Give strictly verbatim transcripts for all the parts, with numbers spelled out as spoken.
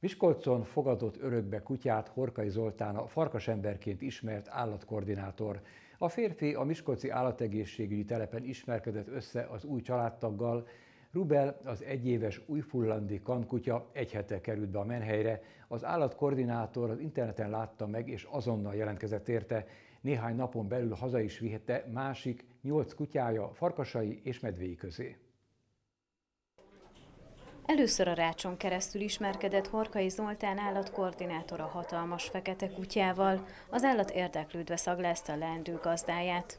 Miskolcon fogadott örökbe kutyát Horkai Zoltán, a farkasemberként ismert állatkoordinátor. A férfi a miskolci állategészségügyi telepen ismerkedett össze az új családtaggal. Rubel, az egyéves újfullandi kankutya egy hete került be a menhelyre. Az állatkoordinátor az interneten látta meg és azonnal jelentkezett érte. Néhány napon belül haza is vihette másik nyolc kutyája, farkasai és medvéi közé. Először a rácson keresztül ismerkedett Horkai Zoltán állatkoordinátor a hatalmas fekete kutyával, az állat érdeklődve szaglázta a leendő gazdáját.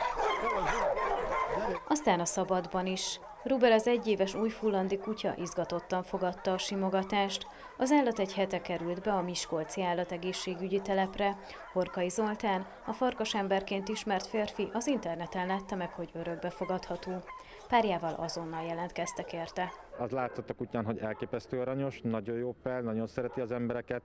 Aztán a szabadban is. Rubel, az egyéves újfullandi kutya izgatottan fogadta a simogatást. Az állat egy hete került be a miskolci állategészségügyi telepre. Horkai Zoltán, a farkasemberként ismert férfi az interneten látta meg, hogy örökbefogadható. Párjával azonnal jelentkeztek érte. Az látszott a kutyán, hogy elképesztő aranyos, nagyon jó fel, nagyon szereti az embereket.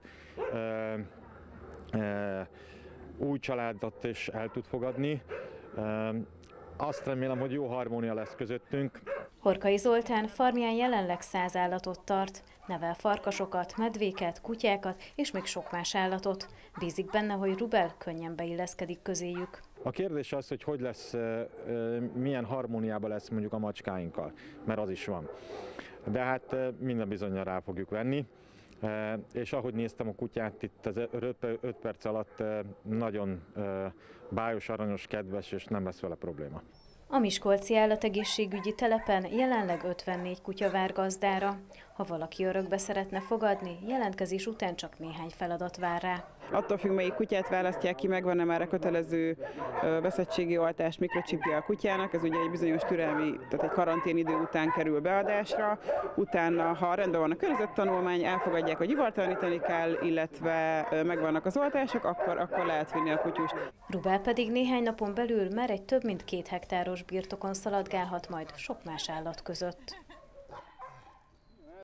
E, e, új családot is el tud fogadni. E, azt remélem, hogy jó harmónia lesz közöttünk. Horkai Zoltán farmján jelenleg száz állatot tart, nevel farkasokat, medvéket, kutyákat és még sok más állatot. Bízik benne, hogy Rubel könnyen beilleszkedik közéjük. A kérdés az, hogy hogy lesz, milyen harmóniában lesz mondjuk a macskáinkkal, mert az is van. De hát minden bizonnyal rá fogjuk venni. És ahogy néztem a kutyát, itt az öt perc alatt nagyon bájos, aranyos, kedves, és nem lesz vele probléma. A miskolci állategészségügyi telepen jelenleg ötvennégy kutya vár gazdára. Ha valaki örökbe szeretne fogadni, jelentkezés után csak néhány feladat vár rá. Attól függ, melyik kutyát választják ki, megvan-e már a kötelező veszettségi oltás, mikrocsipja a kutyának, ez ugye egy bizonyos türelmi, tehát egy karanténidő után kerül beadásra. Utána, ha rendben van a környezettanulmány, elfogadják, hogy ivartalanítani kell, illetve megvannak az oltások, akkor, akkor lehet vinni a kutyust. Rubel pedig néhány napon belül már egy több mint két hektáros birtokon szaladgálhat majd sok más állat között.